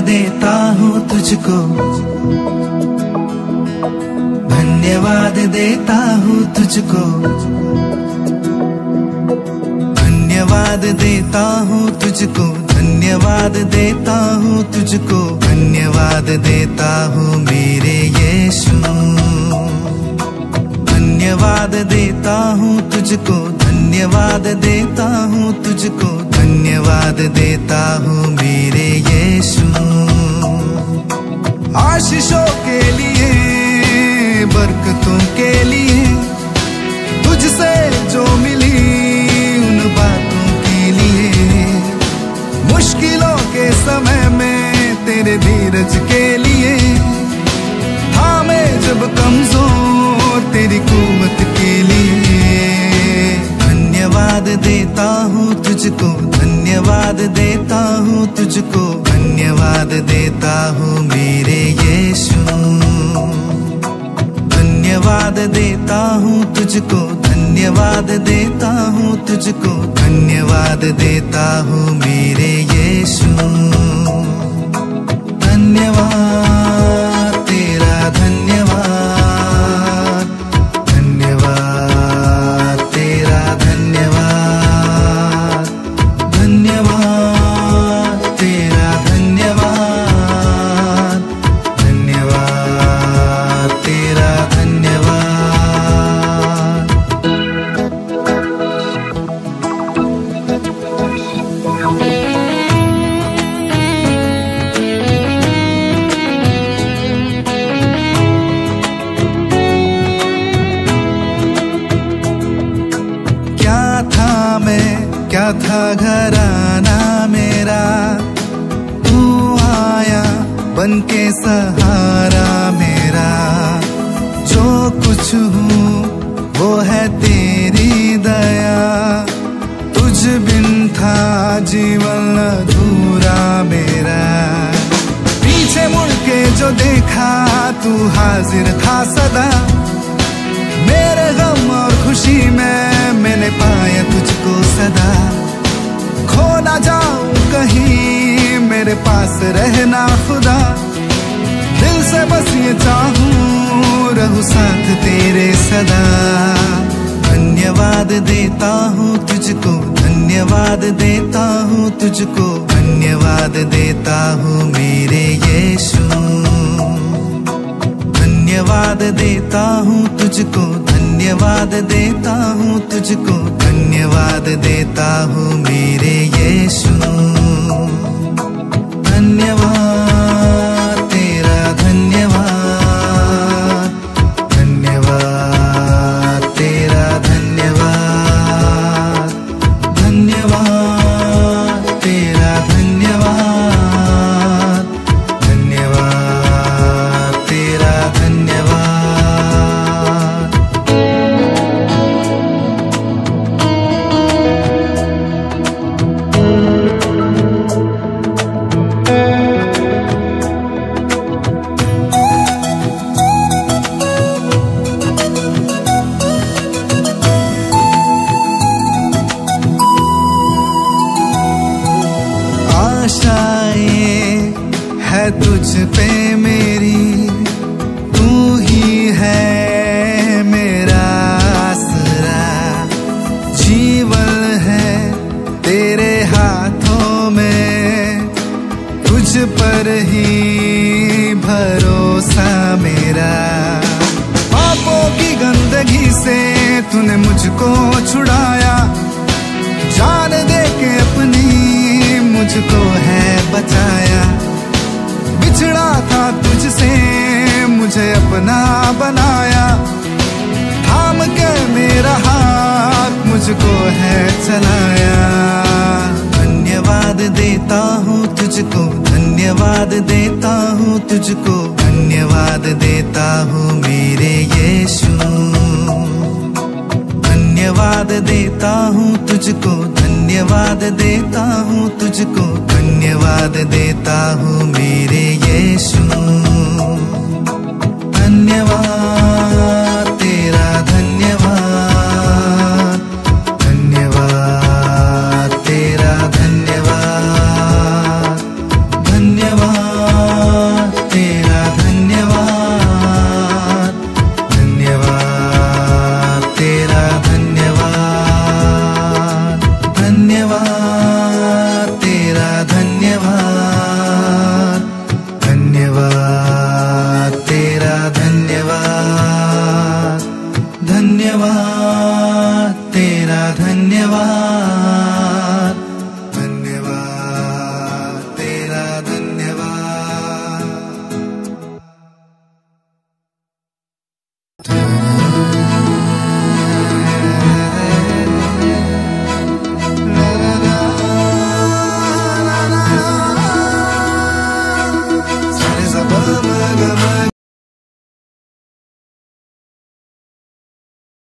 देता हूँ तुझको, धन्यवाद देता हूँ तुझको, धन्यवाद देता हूँ तुझको, धन्यवाद देता हूँ तुझको, धन्यवाद देता हूँ मेरे यीशु। धन्यवाद देता हूँ तुझको, धन्यवाद देता हूँ तुझको, धन्यवाद देता हूँ मेरे यीशु। आशीषों के लिए, बरकतों के लिए, तुझसे जो मिली उन बातों के लिए, मुश्किलों के समय में तेरे धीरज के लिए, थामे जब कमजोर तेरी कुव्वत के लिए। धन्यवाद देता हूँ तुझको, धन्यवाद देता हूँ तुझको, धन्यवाद देता हूँ मेरे यीशु। धन्यवाद देता हूँ तुझको, धन्यवाद देता हूँ तुझको, धन्यवाद देता हूँ मेरे यीशु। धन्यवाद तेरा, धन्यवाद, धन्यवाद तेरा, धन्यवाद, धन्यवाद तेरा, धन्यवाद, धन्यवाद तेरा, धन्यवाद। क्या था घराना मेरा, तू आया बनके सहारा मेरा। जो कुछ हूँ वो है तेरी दया, तुझ बिन था जीवन अधूरा मेरा। पीछे मुड़ के जो देखा तू हाजिर था सदा, मेरे गम और खुशी में मैंने पाया तुझको सदा। खो ना जाऊं कहीं, मेरे पास रहना खुदा, दिल से बस ये चाहूं रहूं साथ तेरे सदा। धन्यवाद देता हूँ तुझको, धन्यवाद देता हूँ तुझको, धन्यवाद देता हूँ मेरे यीशु। धन्यवाद देता हूँ तुझको, धन्यवाद देता हूँ तुझको, धन्यवाद देता हूँ मेरे यीशु। धन्यवाद तेरा, धन्यवाद, धन्यवाद तेरा, धन्यवाद, धन्यवाद तेरा, धन्यवाद, धन्यवाद तेरा, धन्यवाद। आशाएं है तुझ पे मेरी, तू ही है मेरा आसरा। जीवन है तेरे हाथों में, तुझ पर ही भरोसा मेरा। पापों की गंदगी से तूने मुझको छुड़ाया, जान दे के अपनी मुझको है बचाया। बिछड़ा था तुझसे मुझे अपना बनाया, थाम के मेरा हाथ मुझको है चलाया। धन्यवाद देता हूँ तुझको, धन्यवाद देता हूँ तुझको, धन्यवाद देता हूँ मेरे यीशु। धन्यवाद देता हूँ तुझको, धन्यवाद देता हूँ तुझको, धन्यवाद देता हूँ मेरे यीशु। धन्यवाद तेरा, धन्यवाद, धन्यवाद तेरा, धन्यवाद, धन्यवाद धन्यवाद।